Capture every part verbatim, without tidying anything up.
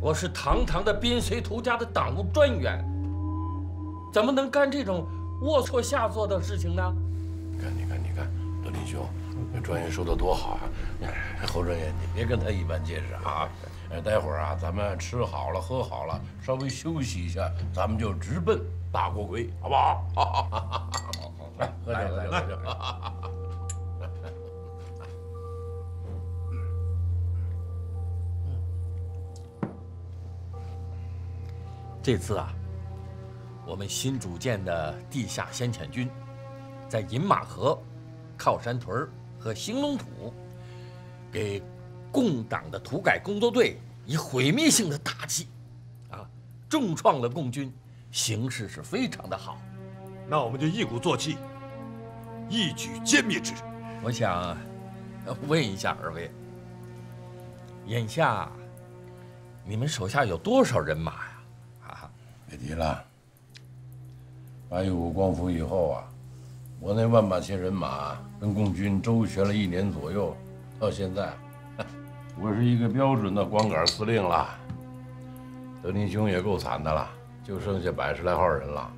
我是堂堂的宾随图家的党务专员，怎么能干这种龌龊下作的事情呢？ 你看，你看，你看，德林兄，这专员说的多好啊！侯专员，你别跟他一般见识啊！待会儿啊，咱们吃好了，喝好了，稍微休息一下，咱们就直奔大锅盔，好不好？好好好好好，来，喝酒，喝酒，喝酒。 这次啊，我们新组建的地下先遣军，在饮马河、靠山屯和兴隆土，给共党的土改工作队以毁灭性的打击，啊，重创了共军，形势是非常的好。 那我们就一鼓作气，一举歼灭之。 我想问一下二位，眼下你们手下有多少人马呀？ 别提了，八一五光复以后啊，我那万把千人马跟共军周旋了一年左右，到现在，我是一个标准的光杆司令了。德林兄也够惨的了，就剩下百十来号人了。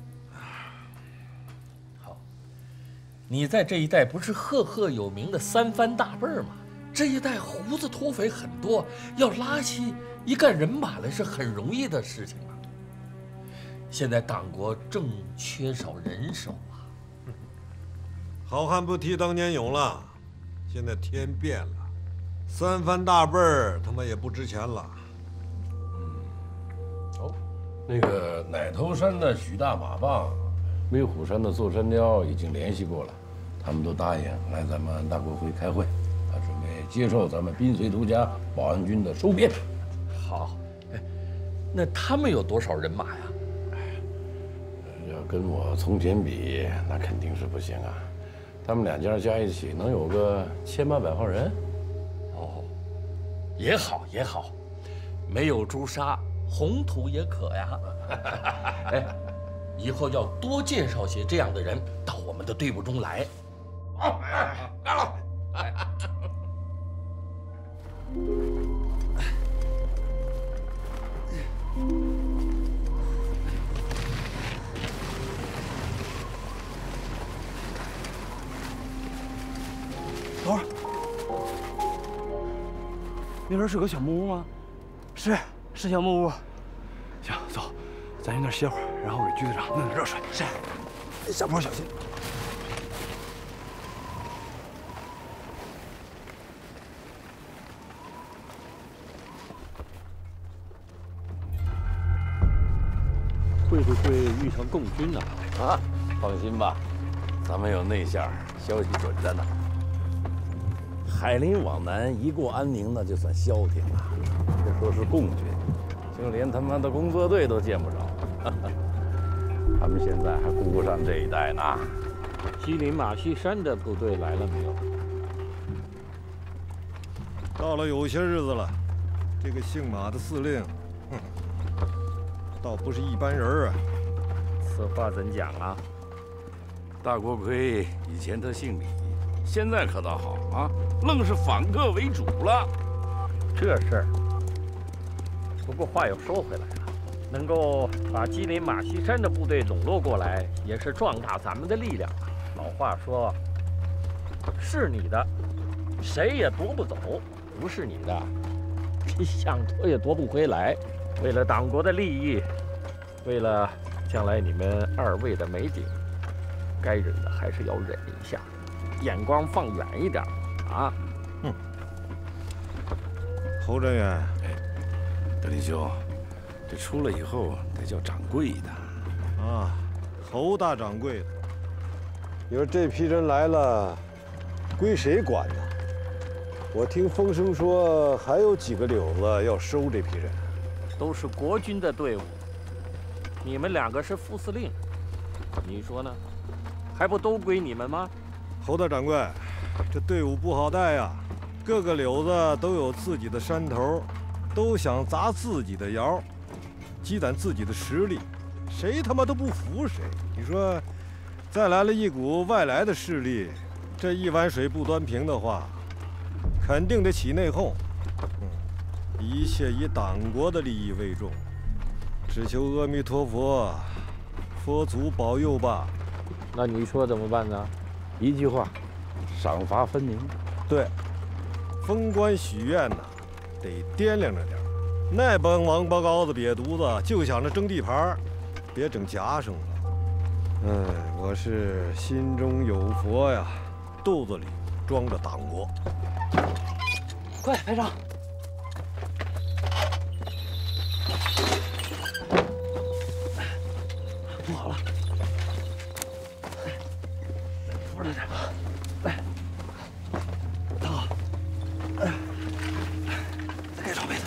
好，你在这一带不是赫赫有名的三藩大辈儿吗？这一带胡子土匪很多，要拉起一干人马来是很容易的事情啊。 现在党国正缺少人手啊！ 好汉不提当年勇了，现在天变了，三藩大辈儿他妈也不值钱了。 嗯，哦，那个奶头山的许大马棒，威虎山的座山雕已经联系过了，他们都答应来咱们大国会开会，啊，准备接受咱们宾随图家保安军的收编。 好，哎，那他们有多少人马呀？ 跟我从前比，那肯定是不行啊。他们两家加一起能有个千八百号人。 哦，也好也好，没有朱砂，红土也可呀。哎，以后要多介绍些这样的人到我们的队伍中来。好，来了。 等会儿，那边是个小木屋吗？是，是小木屋。行，走，咱去那儿歇会儿，然后给局子长弄点热水。是，下坡小心。 会不会遇上共军呢？ 啊，放心吧，咱们有内线，消息准着呢。 海林往南一过安宁，那就算消停了。别说是共军，就连他妈的工作队都见不着。他们现在还顾不上这一带呢。 吉林马锡山的部队来了没有？ 到了有些日子了，这个姓马的司令，哼，倒不是一般人啊。 此话怎讲啊？ 大锅盔以前他姓李。 现在可倒好啊，愣是反客为主了。 这事儿，不过话又说回来了，能够把吉林马锡山的部队笼络过来，也是壮大咱们的力量啊。老话说，是你的，谁也夺不走；不是你的，你想夺也夺不回来。为了党国的利益，为了将来你们二位的美景，该忍的还是要忍一下。 眼光放远一点啊！ 哼，侯专员， 哎，德林兄，这出来以后得叫掌柜的啊，侯大掌柜的。你说这批人来了，归谁管呢？我听风声说还有几个柳子要收这批人， 都是国军的队伍，你们两个是副司令，你说呢？还不都归你们吗？ 侯大掌柜，这队伍不好带呀，各个柳子都有自己的山头，都想砸自己的窑，积攒自己的实力，谁他妈都不服谁。你说，再来了一股外来的势力，这一碗水不端平的话，肯定得起内讧。嗯， 一切以党国的利益为重，只求阿弥陀佛，佛祖保佑吧。 那你说怎么办呢？ 一句话，赏罚分明。 对，封官许愿呐，得掂量着点儿。那帮王八羔子、瘪犊子就想着争地盘，别整夹生了。哎，我是心中有佛呀，肚子里装着党国。 快，排长！不好了！扶着点，来，躺好，再盖床被子。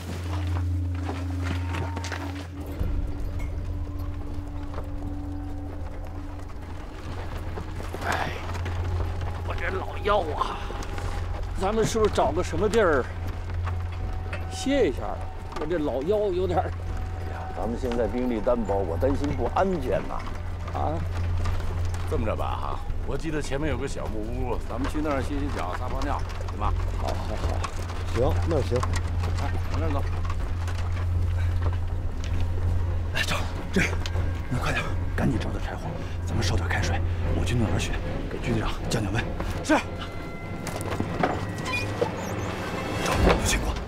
哎，我这老腰啊，咱们是不是找个什么地儿歇一下？我这老腰有点儿…… 哎呀，咱们现在兵力单薄，我担心不安全呐。 啊， 这么着吧哈，我记得前面有个小木屋，咱们去那儿歇歇脚、撒泡尿，行吗？ 好，好，好，行，那行， 哎，往那儿走。 来，走，这样，你快点，赶紧找点柴火，咱们烧点开水，我去弄点血，给局队长降降温。是。走，有情况。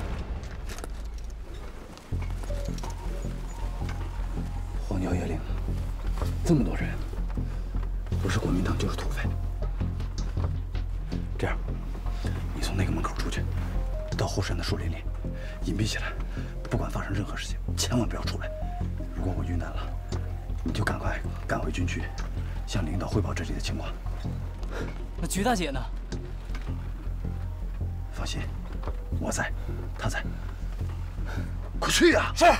荒郊野岭，这么多人，不是国民党就是土匪。这样，你从那个门口出去，到后山的树林里，隐蔽起来，不管发生任何事情，千万不要出来。如果我遇难了，你就赶快赶回军区，向领导汇报这里的情况。 那菊大姐呢？ 放心，我在，她在。快去呀！是。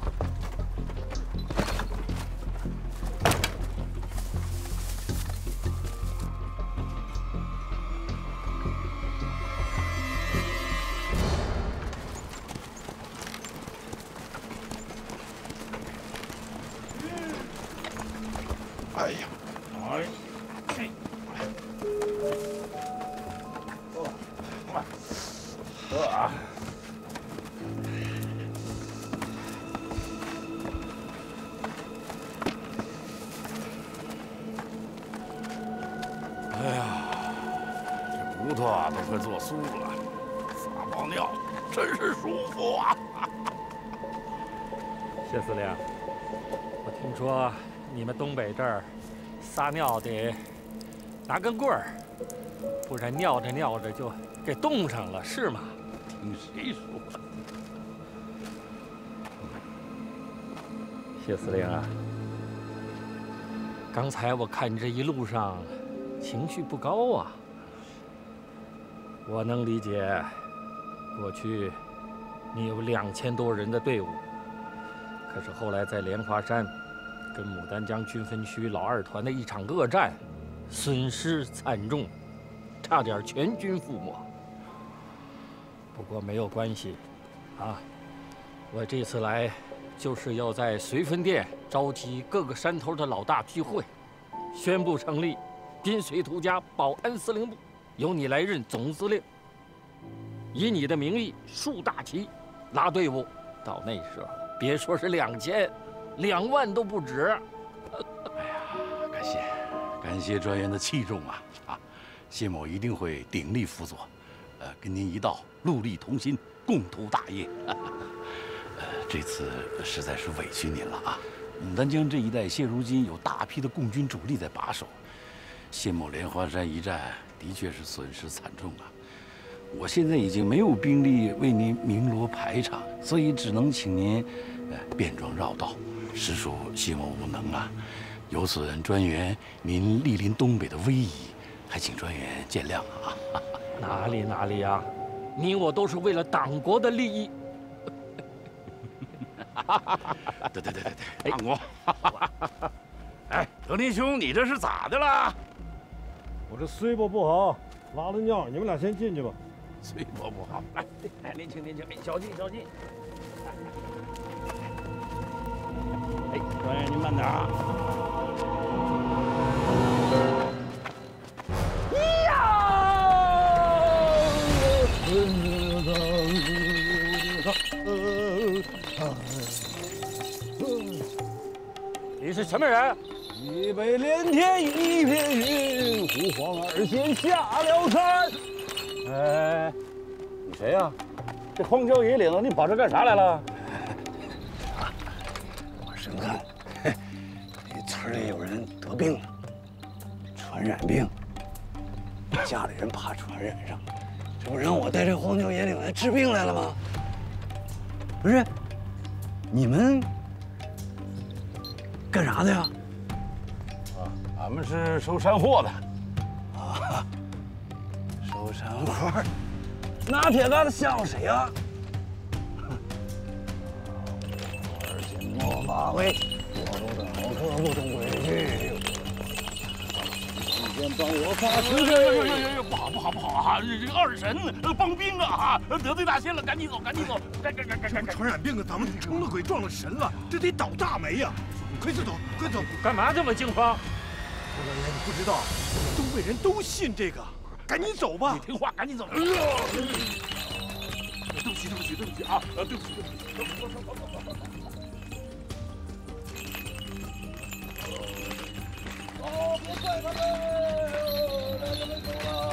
哎呀，哎，这，得啊！哎呀，这骨头啊都快做酥了，撒泡尿真是舒服啊！ 谢司令，我听说你们东北这儿撒尿得拿根棍儿，不然尿着尿着就给冻上了，是吗？ 听谁说的？ 谢司令啊，刚才我看你这一路上情绪不高啊。我能理解，过去你有两千多人的队伍，可是后来在莲花山跟牡丹江军分区老二团的一场恶战，损失惨重，差点全军覆没。不过没有关系，啊，我这次来就是要在绥芬店召集各个山头的老大聚会，宣布成立滨绥图家保安司令部，由你来任总司令，以你的名义竖大旗，拉队伍。到那时候，别说是两千，两万都不止。 哎呀，感谢感谢专员的器重啊！啊，谢某一定会鼎力辅佐，呃，跟您一道戮力同心，共图大业。呃，这次实在是委屈您了啊！牡丹江这一带现如今有大批的共军主力在把守，谢某莲花山一战的确是损失惨重啊。我现在已经没有兵力为您鸣锣排场，所以只能请您，呃，变装绕道，实属谢某无能啊。有损专员您莅临东北的威仪，还请专员见谅啊。 哪里哪里啊，你我都是为了党国的利益。 对对对对对，党国。哎，德林兄，你这是咋的了？ 我这睡不不好，拉了尿，你们俩先进去吧。 睡不不好，来，哎，年轻年轻，哎，小心小心。哎，专员您慢点啊。 呀！ 是什么人？ 一杯连天一片云，呼唤二仙下了山。哎，你谁呀？这荒郊野岭，你跑这干啥来了？我生看，你村里有人得病了，传染病，家里人怕传染上，这不让我带这荒郊野岭来治病来了吗？不是，你们干啥的呀？ 啊，俺们是收山货的。 啊，收山货，拿铁疙瘩吓唬谁呀？而且莫发威，我都是好客，不懂规矩。你先帮我发出去！ 呦呦呦呦呦！不好不好不好啊！这个二神帮兵啊，得罪大仙了，赶紧走赶紧走！赶赶赶赶赶！ 传染病啊，咱们成了鬼撞了神了，这得倒大霉呀！快走快走！ 干嘛这么惊慌？ 老爷，你不知道，东北人都信这个，赶紧走吧！ 你听话，赶紧走！哎呦！对不起对不起对不起啊！对不起对不起！走走走走走走！哦，别怪他们！来人们走了！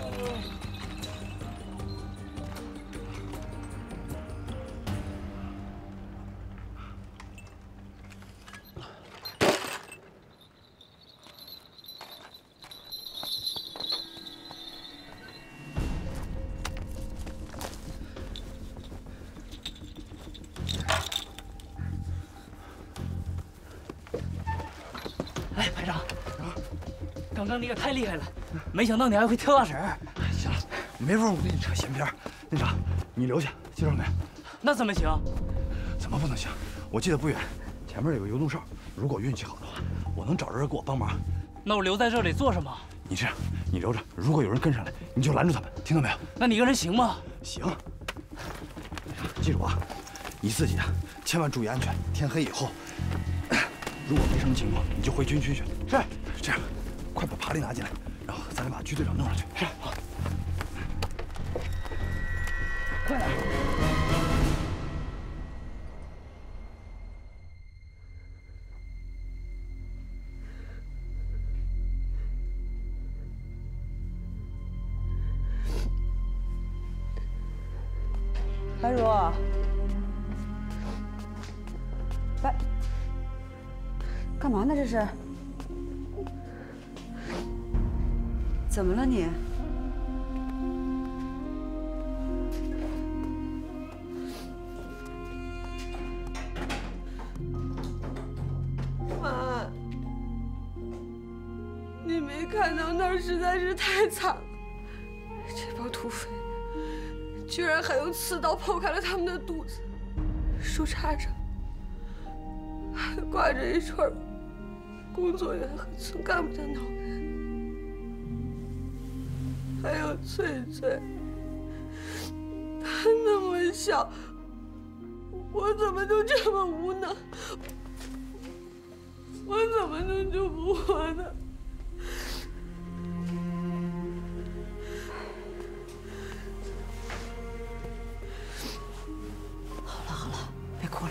哎，排长，刚刚那个太厉害了，没想到你还会跳大绳。 行了，没法我给你扯闲篇。那啥，你留下，记住了没？ 那怎么行？ 怎么不能行？我记得不远，前面有个游动哨，如果运气好的话，我能找着人给我帮忙。 那我留在这里做什么？ 你这样，你留着，如果有人跟上来，你就拦住他们，听到没有？ 那你一个人行吗？ 行。记住啊，你自己啊，千万注意安全。天黑以后，如果没什么情况，你就回军区去。是，这样，快把爬犁拿进来，然后咱俩把区队长弄上去。是，好。快点。 白如，白，干嘛呢？这是？怎么了你？ 妈，你没看到那儿实在是太惨了，这帮土匪。居然还用刺刀剖开了他们的肚子，树杈上还挂着一串工作员和村干部的脑袋，还有翠翠，她那么小，我怎么就这么无能？我怎么能就不活呢？ 别哭了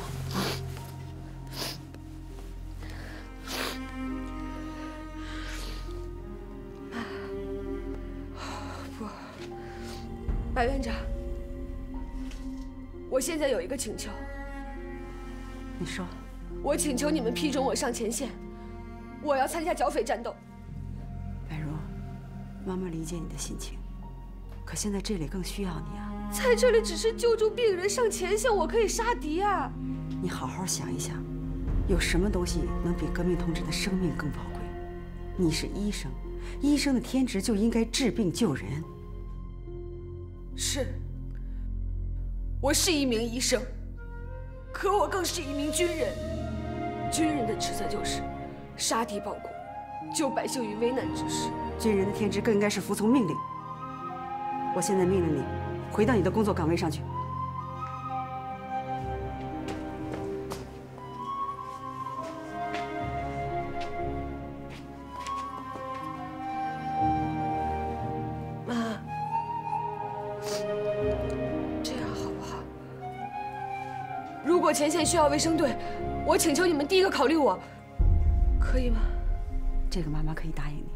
啊！不，白院长，我现在有一个请求。 你说。 我请求你们批准我上前线，我要参加剿匪战斗。 白如，妈妈理解你的心情，可现在这里更需要你啊。 在这里只是救助病人，上前线我可以杀敌啊！ 你好好想一想，有什么东西能比革命同志的生命更宝贵？你是医生，医生的天职就应该治病救人。 是，我是一名医生，可我更是一名军人。军人的职责就是杀敌报国，救百姓于危难之时。 军人的天职更应该是服从命令。我现在命令你，回到你的工作岗位上去。 妈，这样好不好？如果前线需要卫生队，我请求你们第一个考虑我。 可以吗？ 这个妈妈可以答应你。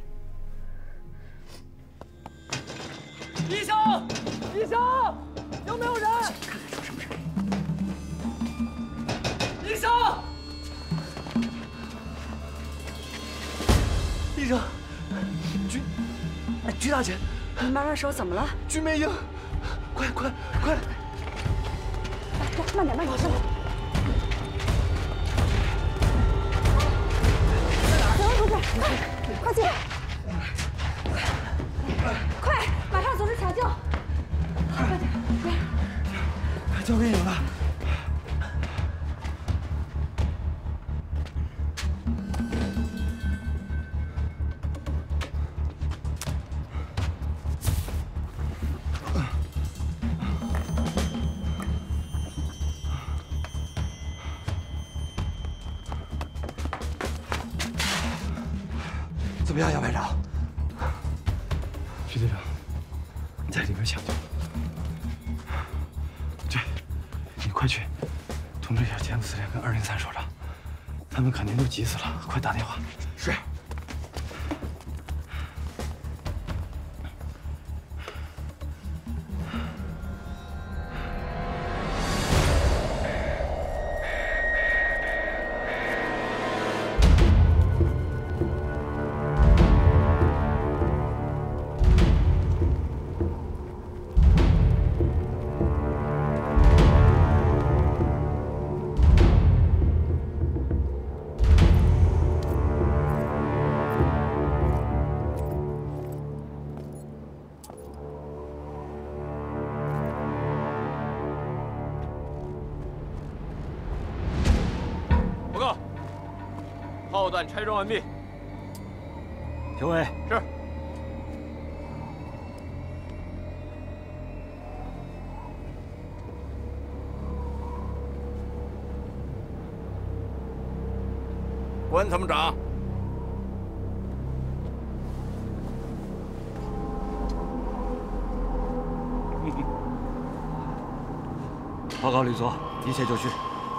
医生，医生，有没有人？ 看看出什么事儿。 医生，医生，鞠，鞠大姐， 你妈妈手怎么了？ 鞠梅英，快快快！ 来来，慢点慢点，上来。小王同志，快快进来！快，马上组织抢救！快点，来， 交给你们了。怎么样，杨排长？徐队长，在里边抢救。对，你快去通知一下前司令跟二零三首长，他们肯定都急死了，快打电话。是。 炮弹拆装完毕。 评委是。关参谋长。 报告吕佐，一切就绪。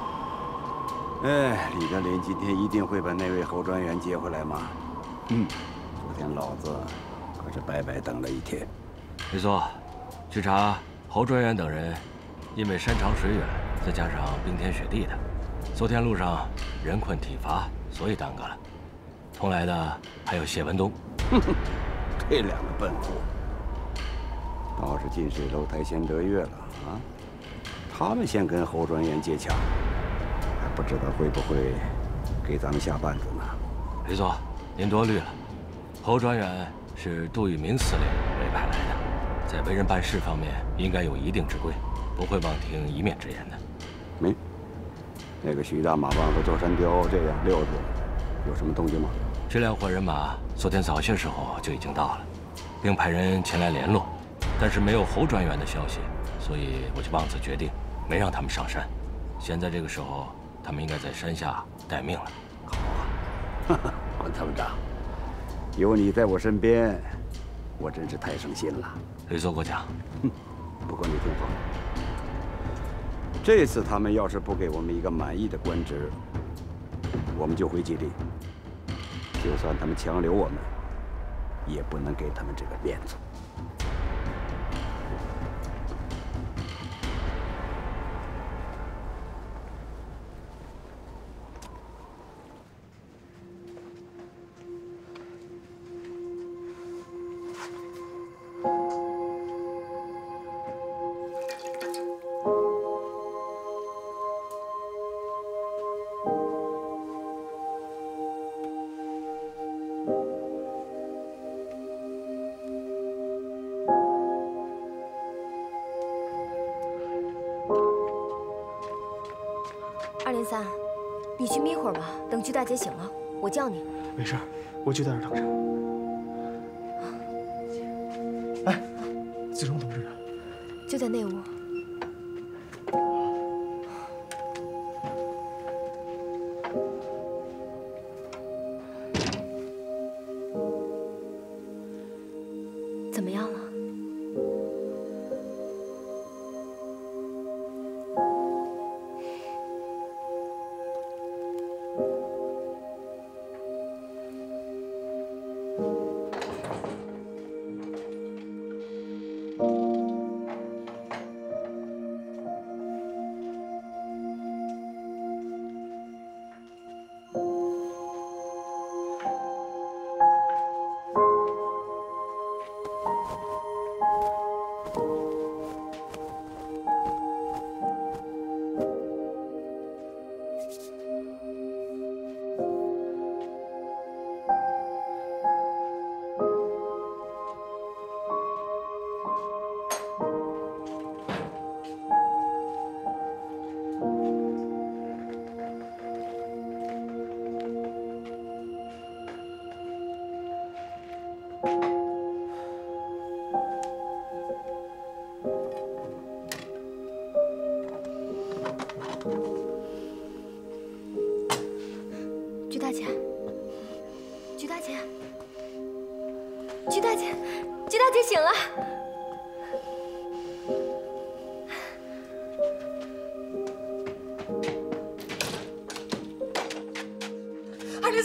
哎，李德林今天一定会把那位侯专员接回来吗？嗯，昨天老子可是白白等了一天。 吕佐，据查，侯专员等人因为山长水远，再加上冰天雪地的，昨天路上人困体乏，所以耽搁了。同来的还有谢文东。 哼哼，这两个笨货，倒是近水楼台先得月了啊！他们先跟侯专员接洽。 不知道会不会给咱们下绊子呢？ 吕佐，您多虑了。侯专员是杜聿明司令委派来的，在为人办事方面应该有一定之规，不会妄听一面之言的。 没，那个徐大马帮和座山雕这样六子，有什么动静吗？ 这两伙人马昨天早些时候就已经到了，并派人前来联络，但是没有侯专员的消息，所以我就妄自决定，没让他们上山。现在这个时候。 他们应该在山下待命了。 好啊，关参谋长，有你在我身边，我真是太省心了。 吕佐过奖。 哼，不过你听好，这次他们要是不给我们一个满意的官职，我们就回吉林。就算他们强留我们，也不能给他们这个面子。 二零三，你去眯会儿吧，等鞠大姐醒了，我叫你。 没事，我就在这儿等着。哎，子荣同志呢？ 就在那屋。怎么样了？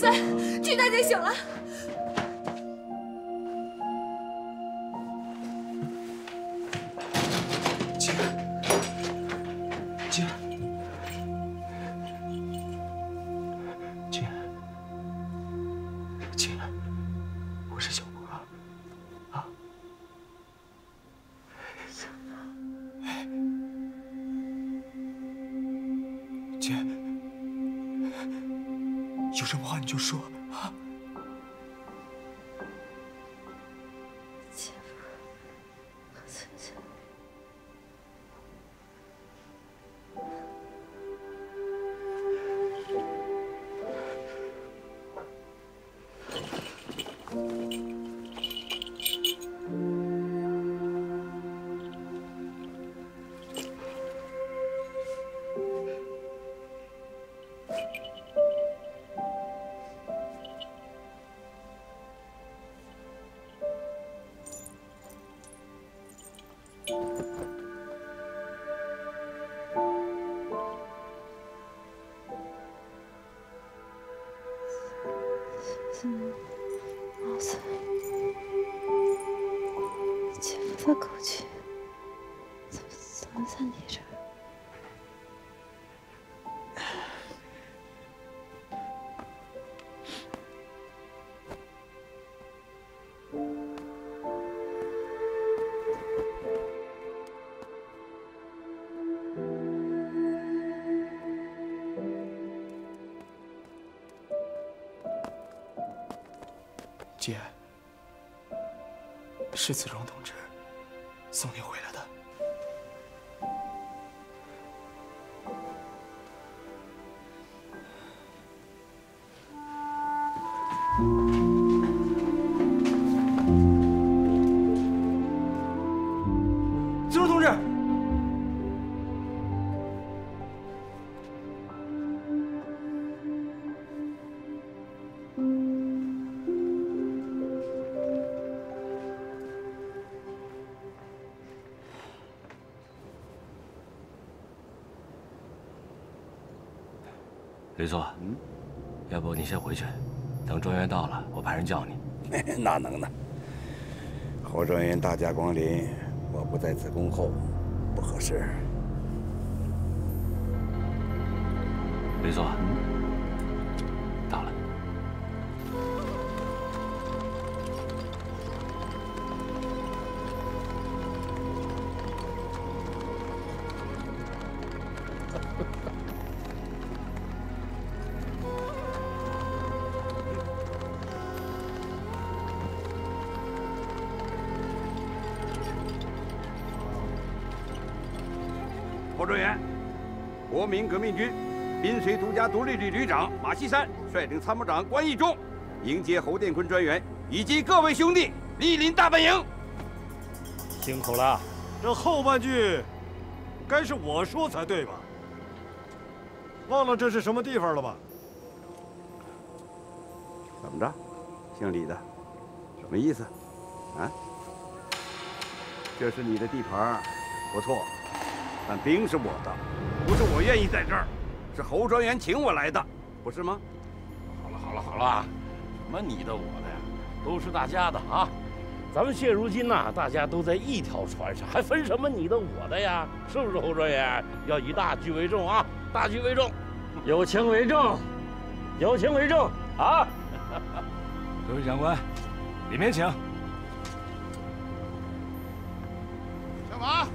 三，军大姐醒了。 姐，姐，姐，姐，我是小波啊，啊。 姐，有什么话你就说啊！ 姐夫，姐姐， 毛子，姐夫的口气怎么怎么在你这儿？ 姐，是子荣同志送你回来的。子荣同志， 吕座，嗯，要不你先回去，等专员到了，我派人叫你。 哪能呢？侯专员大驾光临，我不在此恭候，不合适。 吕座，到了。 侯专员，国民革命军滨绥独家独立旅旅长马锡山率领参谋长关义忠迎接侯殿坤专员以及各位兄弟莅临大本营。 辛苦了，这后半句该是我说才对吧？忘了这是什么地方了吧？ 怎么着，姓李的，什么意思？啊？这是你的地盘，不错。 但兵是我的，不是我愿意在这儿，是侯专员请我来的，不是吗？ 好了好了好了，什么你的我的呀，都是大家的啊！ 咱们现如今呐、啊，大家都在一条船上，还分什么你的我的呀？是不是侯专员？要以大局为重啊，大局为重，有情为重，有情为重啊！ 各位长官，里面请。 上马。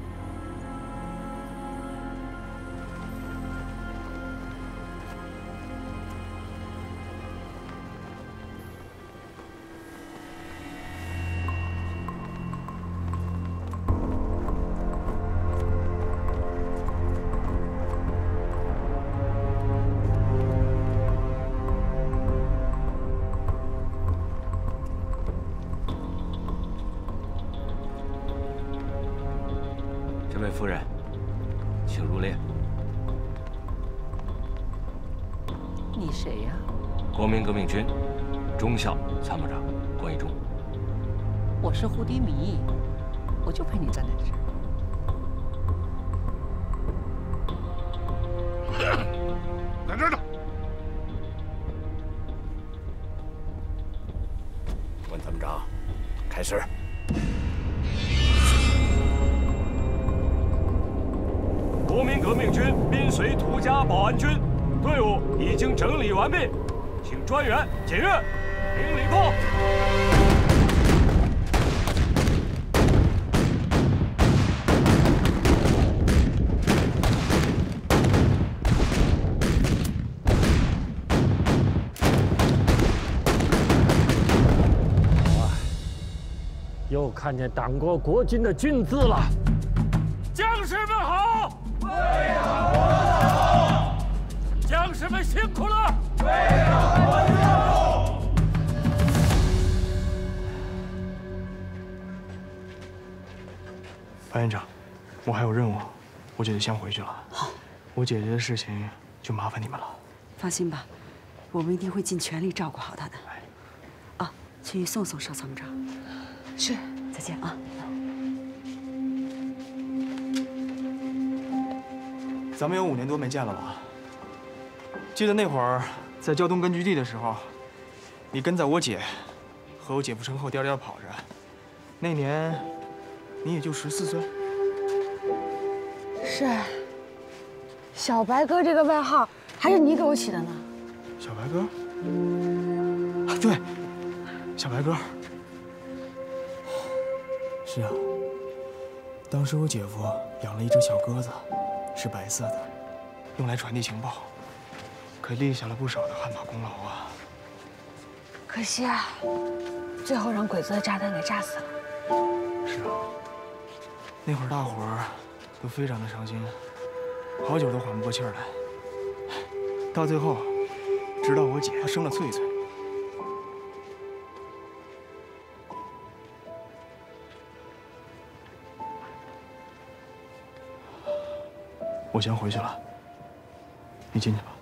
这位夫人，请入列。 你谁呀？ 国民革命军中校参谋长关义忠。 我是胡迪米，我就陪你站在这儿。在这儿呢。 是。 国民革命军滨绥土家保安军队伍已经整理完毕，请专员检阅，领礼炮。 又看见党国国军的军姿了，将士们好！为党国好！将士们辛苦了！为党国效忠！ 白院长，我还有任务，我就得先回去了。 好， 我姐姐的事情就麻烦你们了。 放心吧，我们一定会尽全力照顾好她的。啊，去送送邵参谋长。 是，再见啊！ 咱们有五年多没见了吧？记得那会儿在胶东根据地的时候，你跟在我姐和我姐夫身后颠颠跑着。那年你也就十四岁。 是。小白鸽这个外号还是你给我起的呢？ 小白鸽？啊，对，小白鸽。 是啊，当时我姐夫养了一只小鸽子，是白色的，用来传递情报，可立下了不少的汗马功劳啊。 可惜啊，最后让鬼子的炸弹给炸死了。 是啊，那会儿大伙儿都非常的伤心，好久都缓不过气儿来。到最后，直到我姐她生了翠翠。 我先回去了，你进去吧。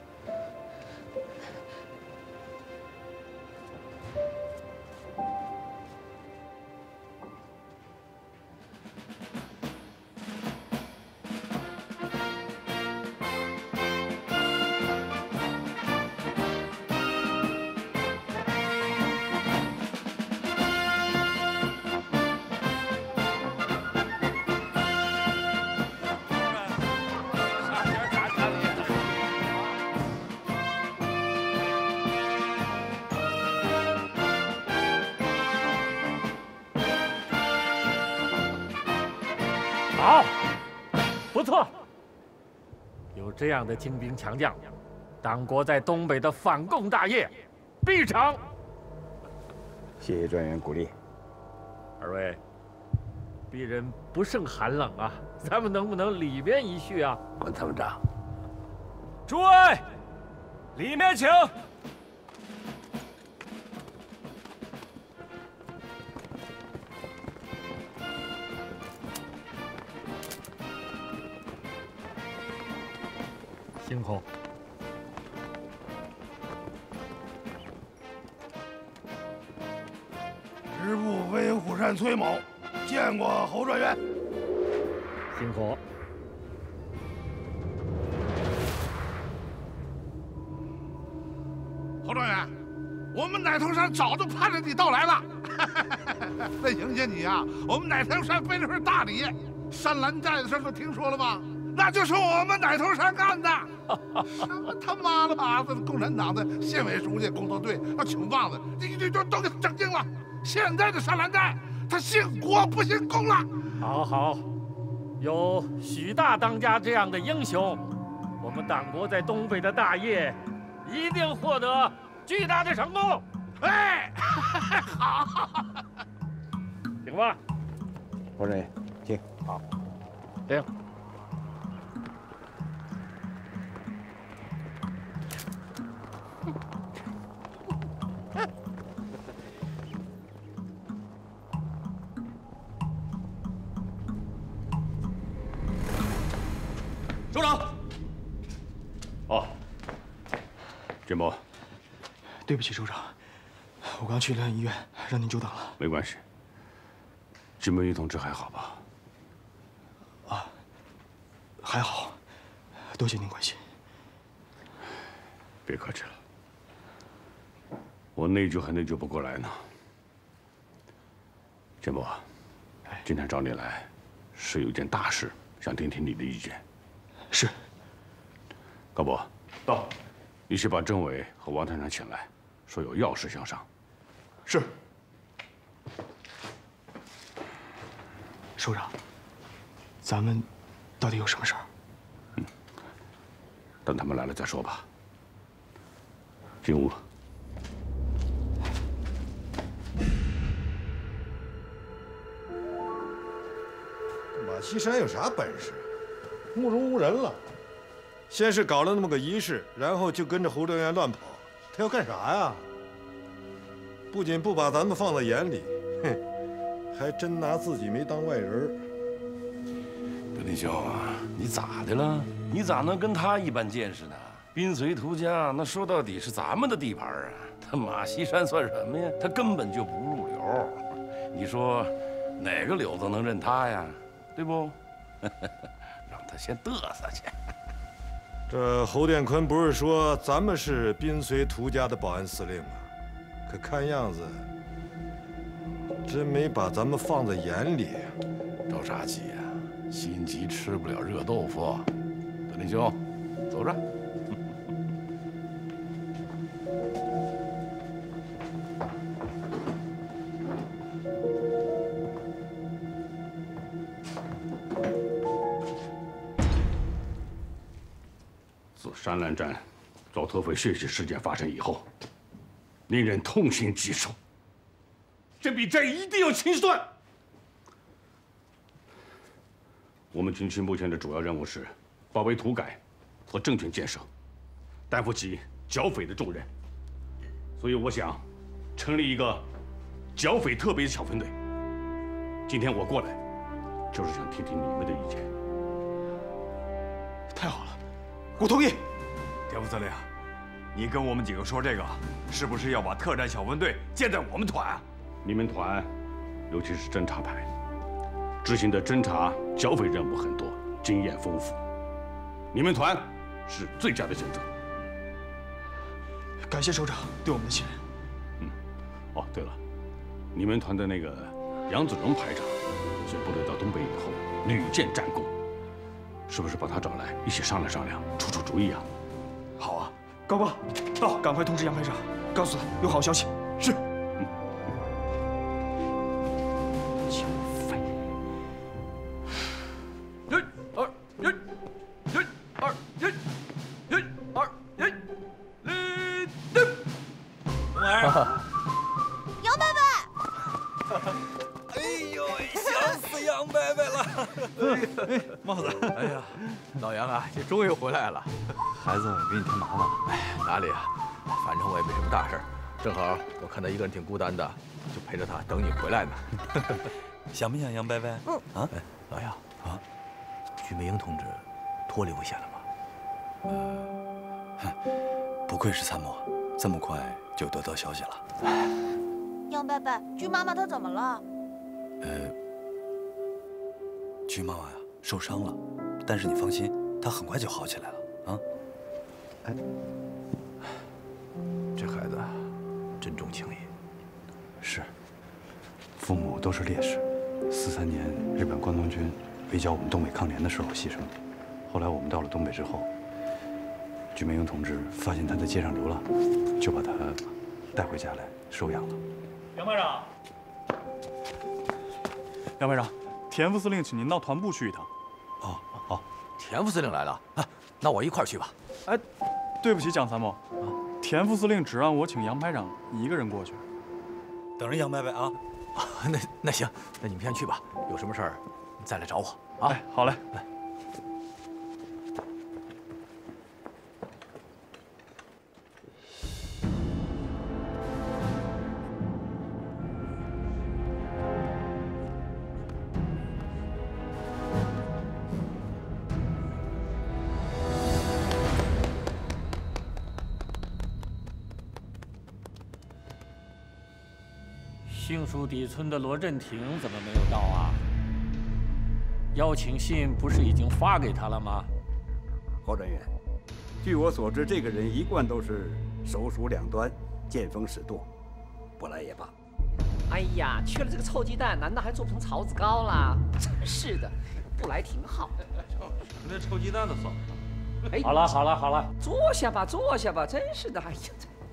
好，不错，有这样的精兵强将，党国在东北的反共大业必成。 谢谢专员鼓励。 二位，鄙人不胜寒冷啊，咱们能不能里面一叙啊？ 关参谋长， 诸位，里面请。 辛苦。 支部飞虎山崔某见过侯专员。 辛苦。 侯专员，我们奶头山早就盼着你到来了。为迎接你啊，我们奶头山备了份大礼。山蓝寨的事可听说了吧？ 那就是我们奶头山干的，什么他妈的八子共产党的县委书记、工作队要穷棒子，一堆都都给整定了。现在的山蓝寨，他姓国不姓共了。 好好，有许大当家这样的英雄，我们党国在东北的大业一定获得巨大的成功。 哎，好， 行吧？ 侯专员，请。 好，行。 首长。哦，振谋， 对不起，首长，我刚去了医院，让您久等了。 没关系。志文玉同志还好吧？ 啊，还好，多谢您关心。 别客气了，我内疚还内疚不过来呢。 建波，今天找你来，是有一件大事，想听听你的意见。 是。 高伯， 到。 你去把政委和王探长请来，说有要事相商。 是。首长，咱们到底有什么事儿？ 嗯，等他们来了再说吧。进屋。 马锡山有啥本事？目中无人了。先是搞了那么个仪式，然后就跟着侯专员乱跑，他要干啥呀？不仅不把咱们放在眼里，哼，还真拿自己没当外人。 德林兄啊，你咋的了？你咋能跟他一般见识呢？滨绥涂家那说到底是咱们的地盘啊，他马锡山算什么呀？他根本就不入流。你说哪个柳子能认他呀？对不？让他先嘚瑟去。 这侯殿坤不是说咱们是滨绥涂家的保安司令吗？可看样子真没把咱们放在眼里。 着啥急呀？心急吃不了热豆腐。德林兄，走着。 自山兰站遭土匪血洗事件发生以后，令人痛心疾首。这笔债一定要清算。我们军区目前的主要任务是包围土改和政权建设，担负起剿匪的重任。所以我想成立一个剿匪特别小分队。今天我过来，就是想听听你们的意见。 太好了，我同意。 田副司令，你跟我们几个说这个，是不是要把特战小分队建在我们团啊？ 你们团，尤其是侦察排，执行的侦察剿匪任务很多，经验丰富。你们团是最佳的选择。 感谢首长对我们的信任。 嗯，哦，对了，你们团的那个杨子荣排长，有些部队到东北以后屡建战功，是不是把他找来一起商量商量，出出主意啊？ 好啊，高哥，到，赶快通知杨排长，告诉他有好消息。是。 嗯。 剿匪。 一、二、一、一、二、一、一、二、一，立定。 儿。 杨伯伯。 哎呦，想死杨伯伯了！ 哎，帽子，哎呀，老杨啊，你终于回来了。 孩子给你添麻烦了？ 哎，哪里啊，反正我也没什么大事，正好我看他一个人挺孤单的，就陪着他等你回来呢。 想不想杨伯伯？ 嗯。 啊，哎，老杨啊，徐梅英同志脱离危险了吗？ 呃，哼，不愧是参谋，这么快就得到消息了。 杨伯伯，鞠妈妈她怎么了？ 呃，鞠妈妈呀受伤了，但是你放心，她很快就好起来了啊。 哎，这孩子真重情义。 是，父母都是烈士，四三年日本关东军围剿我们东北抗联的时候牺牲的。后来我们到了东北之后，鞠梅英同志发现他在街上流浪，就把他带回家来收养了。 杨排长，杨排长，田副司令请您到团部去一趟。 哦哦，田副司令来了啊，那我一块儿去吧。 哎，对不起，蒋参谋，啊，田副司令只让我请杨排长一个人过去。 等着杨伯伯啊。 啊，那那行，那你们先去吧，有什么事儿你再来找我啊。 哎，好嘞。 来。 杏树底村的罗振廷怎么没有到啊？邀请信不是已经发给他了吗？ 侯专员，据我所知，这个人一贯都是手鼠两端，见风使舵，不来也罢。 哎呀，缺了这个臭鸡蛋，难道还做不成槽子糕啦？真是的，不来挺好。 那臭鸡蛋都算了。 哎， 好了好了好了， 坐下吧，坐下吧，真是的，哎呀。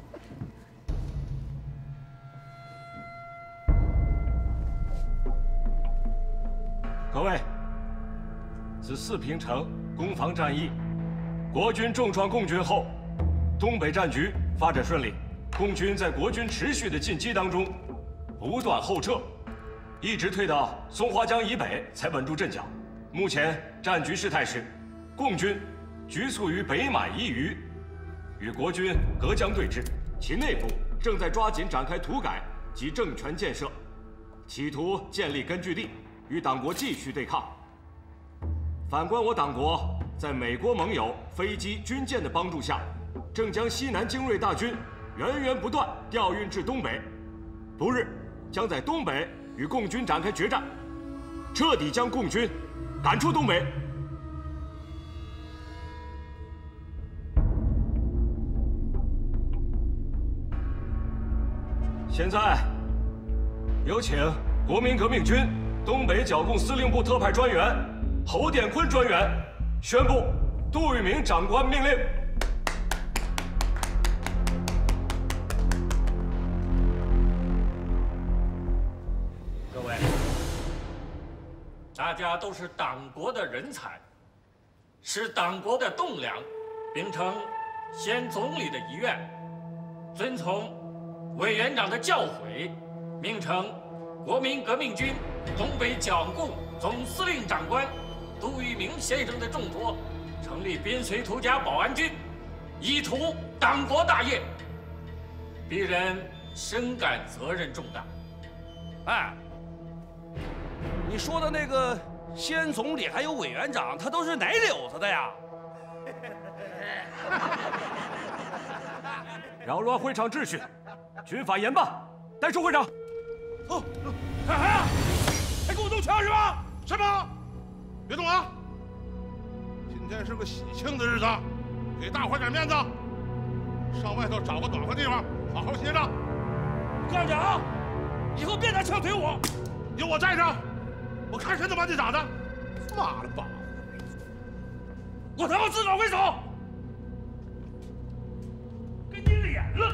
各位，自四平城攻防战役，国军重创共军后，东北战局发展顺利，共军在国军持续的进击当中，不断后撤，一直退到松花江以北才稳住阵脚。目前战局事态是，共军局促于北满一隅，与国军隔江对峙，其内部正在抓紧展开土改及政权建设，企图建立根据地。 与党国继续对抗。反观我党国，在美国盟友飞机、军舰的帮助下，正将西南精锐大军源源不断调运至东北，不日将在东北与共军展开决战，彻底将共军赶出东北。现在，有请国民革命军 东北剿共司令部特派专员侯殿坤专员宣布杜聿明长官命令。 各位，大家都是党国的人才，是党国的栋梁，秉承先总理的遗愿，遵从委员长的教诲，命成国民革命军 东北剿共总司令长官杜聿明先生的重托，成立边绥图家保安军，以图党国大业。鄙人深感责任重大。 哎，你说的那个先总理还有委员长，他都是哪柳子的呀？ 扰乱会场秩序，军法严办，带出会场。 哦，干啥呀？ 还给我动枪是吧？什么？别动啊！今天是个喜庆的日子，给大伙点面子，上外头找个暖和地方好好歇着。我告诉你啊，以后别拿枪怼我，有我在这，我看谁能把你打的。妈了吧！我他妈自首为首，给你脸了。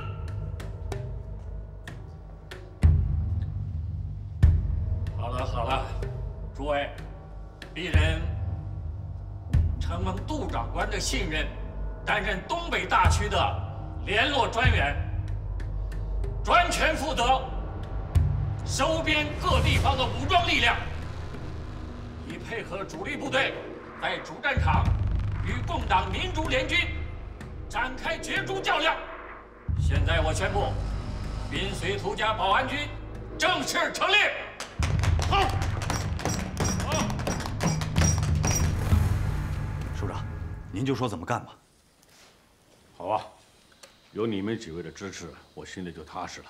好了好了，诸位，鄙人承蒙杜长官的信任，担任东北大区的联络专员，专权负责收编各地方的武装力量，以配合主力部队在主战场与共党民主联军展开角逐较量。现在我宣布，边绥图家保安军正式成立。 好， 好，首长，您就说怎么干吧。 好啊，有你们几位的支持，我心里就踏实了。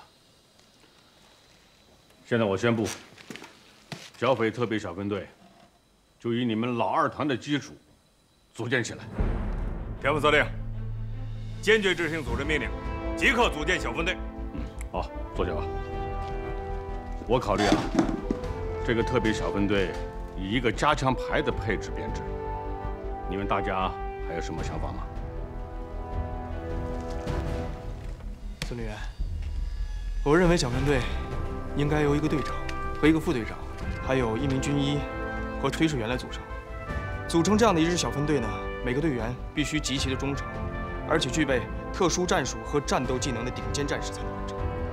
现在我宣布，剿匪特别小分队就以你们老二团的基础组建起来。 田副司令，坚决执行组织命令，即刻组建小分队。 嗯，好，坐下吧。我考虑啊。 这个特别小分队以一个加强排的配置编制，你们大家还有什么想法吗？ 孙律员，我认为小分队应该由一个队长和一个副队长，还有一名军医和炊事员来组成。组成这样的一支小分队呢，每个队员必须极其的忠诚，而且具备特殊战术和战斗技能的顶尖战士才能完成。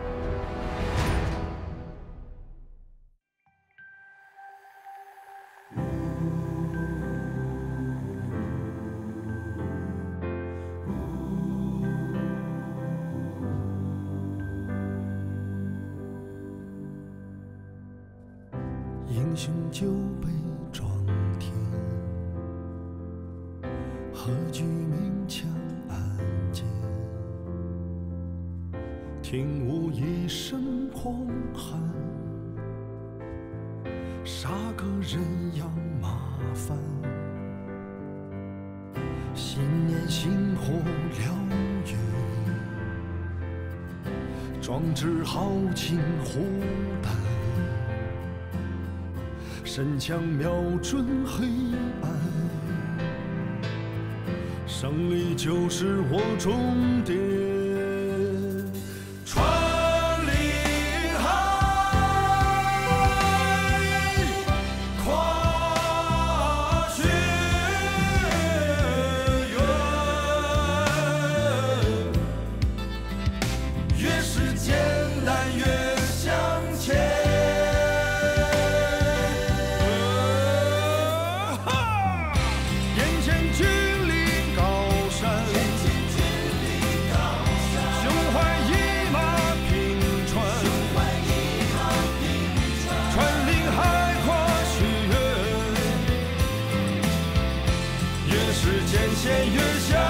英雄就被装填，何惧明枪暗箭？听我一声狂喊，杀个人仰马翻，信念星火燎原， 壮志豪情虎胆，神枪瞄准黑暗，胜利就是我终点。穿林海，跨雪原，越是艰难越向前。眼前距离高山，胸怀一马平川，穿林海跨雪原，越是艰险越向